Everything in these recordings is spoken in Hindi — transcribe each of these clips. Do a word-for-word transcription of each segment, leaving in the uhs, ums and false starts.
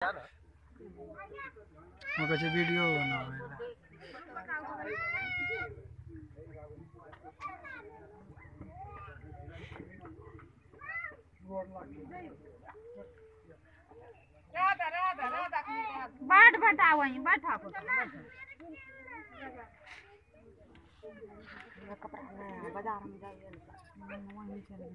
वो कैसे वीडियो बनावे बाट बटा वहीं बैठा कपड़ा बाजार में जाइए वहीं चले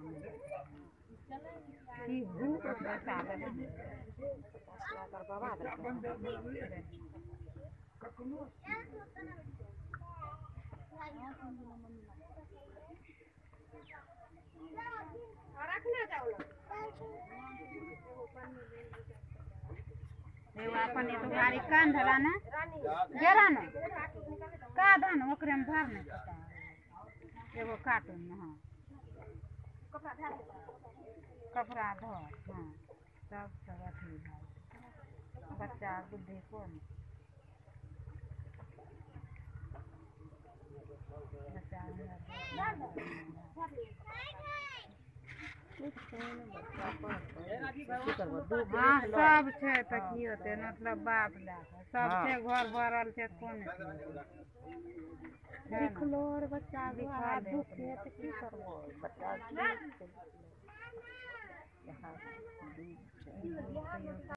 अपन तो गाड़ी कान धरा ना गेरा ना का धान ओकरे में धर ना एगो कार्टून में हाँ कपड़ा धर हाँ सब सब अथी बच्चा बुद्धि कौन बच्चा हाँ सब छे तो की होते मतलब बाप ला सब छे घर भरल छे कौन लिखलो और बच्चा लिखा दुख है तो की करबो बच्चा